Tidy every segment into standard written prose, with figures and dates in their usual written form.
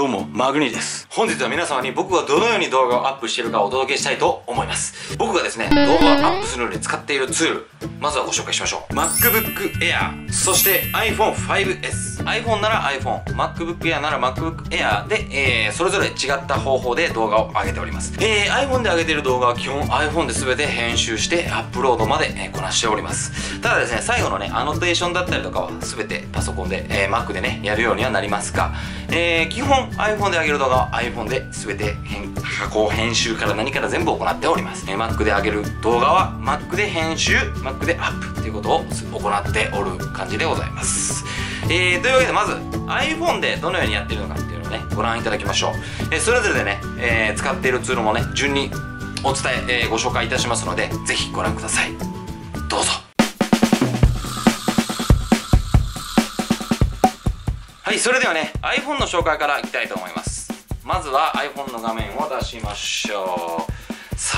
どうも、マグニーです。本日は皆様に僕がどのように動画をアップしているかをお届けしたいと思います。僕がですね、動画をアップするのに使っているツール、まずはご紹介しましょう。MacBook Air、そして iPhone 5S。iPhone なら iPhone、MacBook Air なら MacBook Air で、それぞれ違った方法で動画を上げております。iPhone で上げている動画は基本 iPhone で全て編集してアップロードまで、こなしております。ただですね、最後のね、アノテーションだったりとかは全てパソコンで、Mac でね、やるようにはなりますが、基本 iPhone で上げる動画は iPhone で全て加工編集から何から全部行っております。Mac で上げる動画は Mac で編集 Mac でアップということを行っておる感じでございます。というわけでまず iPhone でどのようにやっているのかっていうのをねご覧いただきましょう。それぞれでね、使っているツールもね順にお伝え、ご紹介いたしますのでぜひご覧ください。どうぞ。はい、それではね iPhone の紹介からいきたいと思います。まずは iPhone の画面を出しましょう。さ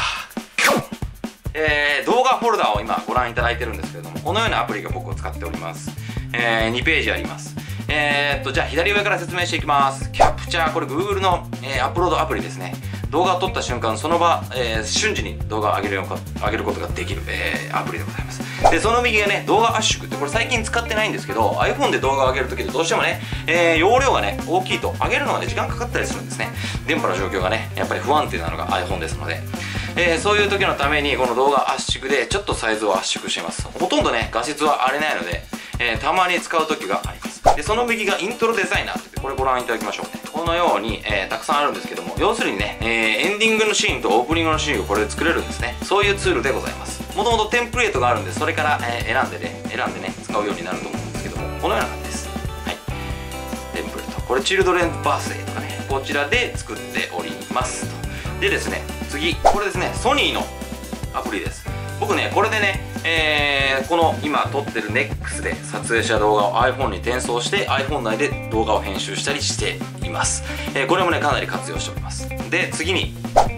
あ、動画フォルダを今ご覧いただいてるんですけれども、このようなアプリが僕を使っております。2ページあります。じゃあ左上から説明していきます。キャプチャー、これ Google の、アップロードアプリですね。動画を撮った瞬間その場、瞬時に動画を上げることができる、アプリでございます。でその右がね動画圧縮って、これ最近使ってないんですけど iPhone で動画を上げるときってどうしてもね、容量がね大きいと上げるのがね時間かかったりするんですね。電波の状況がねやっぱり不安定なのが iPhone ですので、そういう時のためにこの動画圧縮でちょっとサイズを圧縮しています。ほとんどね画質は荒れないので、たまに使う時があります。でその右がイントロデザイナーって、これご覧いただきましょう。このように、たくさんあるんですけども、要するにね、エンディングのシーンとオープニングのシーンをこれで作れるんですね。そういうツールでございます。もともとテンプレートがあるんでそれから、選んでね使うようになると思うんですけども、このような感じです。はい、テンプレート、これチルドレンバースデーとかね、こちらで作っておりますと。でですね、次これですね、ソニーのアプリです。僕ねこれでね、この今撮ってる NEX で撮影した動画を iPhone に転送して iPhone 内で動画を編集したりしています。これもねかなり活用しております。で次に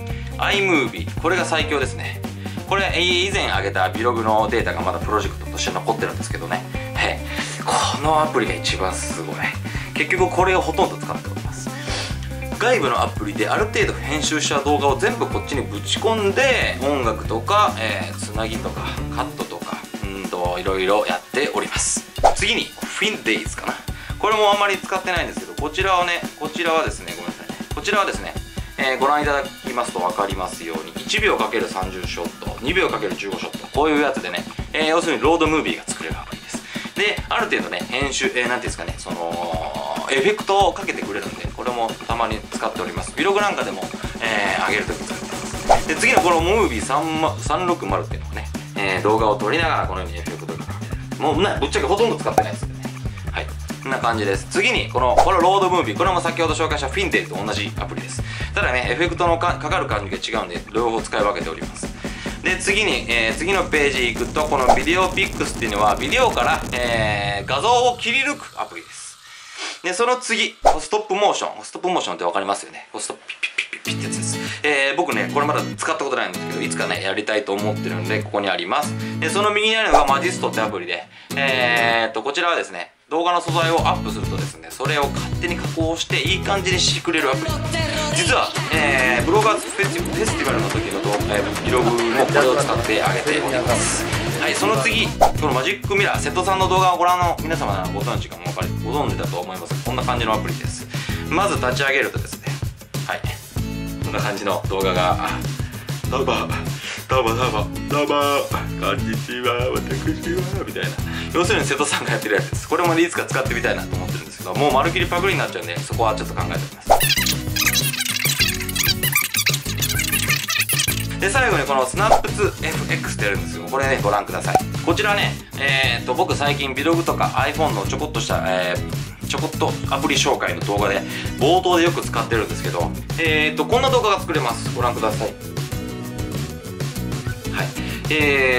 iMovie、 これが最強ですね。これ以前上げた Vlog のデータがまだプロジェクトとして残ってるんですけどね、このアプリが一番すごい。結局これをほとんど使っております。外部のアプリである程度編集した動画を全部こっちにぶち込んで音楽とか、つなぎとかカットとかいろいろやっております。次に Findays かな。これもあんまり使ってないんですけど、こちらはですね、ごめんなさいね、こちらはですね、ご覧いただきますと分かりますように1秒 ×30 ショット、2秒 ×15 ショット、こういうやつでね、要するにロードムービーが作れるアプリです。である程度ね編集、なんていうんですかね、そのエフェクトをかけてくれるんで、これもたまに使っております。Vlog なんかでも、上げるときに使ってます。で次のこのムービー360っていうのがね、動画を撮りながらこのようにエフェクトがかける。もうねぶっちゃけほとんど使ってないですよね。はい、こんな感じです。次にこのロードムービー、これも先ほど紹介した Findays と同じアプリです。ただねエフェクトのかかる感じが違うんで両方使い分けております。で次に、次のページ行くと、このビデオピックスっていうのはビデオから、画像を切り抜くアプリです。でその次ストップモーションって分かりますよね。ストップピッピッピッピッってやつです。僕ねこれまだ使ったことないんですけど、いつかねやりたいと思ってるんでここにあります。でその右にあるのがマジストってアプリで、こちらはですね動画の素材をアップするとですね、それを勝手に加工していい感じにしてくれるアプリ。実は、ブロガーズフェスティバルの時のVlogもこれを使ってあげております。はい、その次このマジックミラー、瀬戸さんの動画をご覧の皆様ならご存知かもご存知だと思います。こんな感じのアプリです。まず立ち上げるとですね、はい、こんな感じの動画がどうもこんにちは、私はみたいな、要するに瀬戸さんがやってるやつです。これもいつか使ってみたいなと思ってるんですけど、もうまるっきりパクリになっちゃうんでそこはちょっと考えております。で最後にこのスナップツ FX ってやるんですけど、これねご覧ください。こちらね僕最近 Vlog とか iPhone のちょこっとアプリ紹介の動画で冒頭でよく使ってるんですけど、こんな動画が作れます。ご覧ください。はい、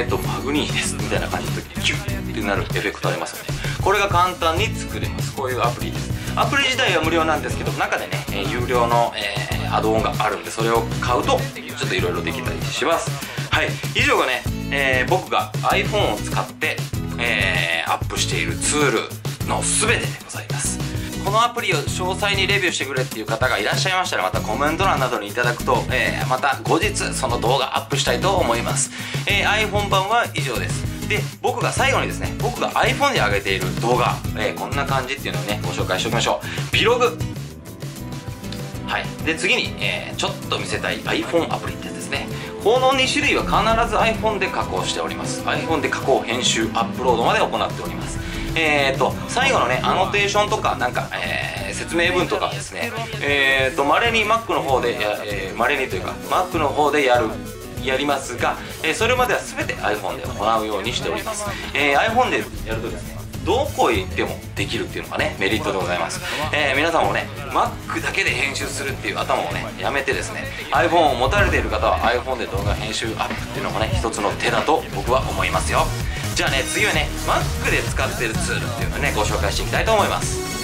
マグニーですみたいな感じの時にキュッってなるエフェクトありますよね。これが簡単に作れます。こういうアプリです。アプリ自体は無料なんですけど、中でね、有料の、アドオンがあるんで、それを買うとちょっといろいろできたりします。はい、以上がね、僕が iPhone を使って、アップしているツールの全てでございます。 このアプリを詳細にレビューしてくれっていう方がいらっしゃいましたら、またコメント欄などにいただくと、また後日その動画アップしたいと思います。iPhone 版は以上です。で、僕が最後にですね、僕が iPhone で上げている動画、こんな感じっていうのをね、ご紹介しておきましょう。Vlog。はい。で、次に、ちょっと見せたい iPhone アプリってやつですね。この2種類は必ず iPhone で加工しております。iPhone で加工、編集、アップロードまで行っております。最後のね、アノテーションとか、なんか、説明文とかですね、稀に Mac の方で、稀にというか、Mac の方でやりますが、それまでは全て iPhone で行うようにしております。iPhone でやるとですね、どこへ行ってもできるっていうのがね、メリットでございます。皆さんもね、Mac だけで編集するっていう頭をね、やめてですね、iPhone を持たれている方は iPhone で動画編集アップっていうのもね、一つの手だと僕は思いますよ。じゃあね、次はね、Mac で使っているツールっていうのをね、ご紹介していきたいと思います。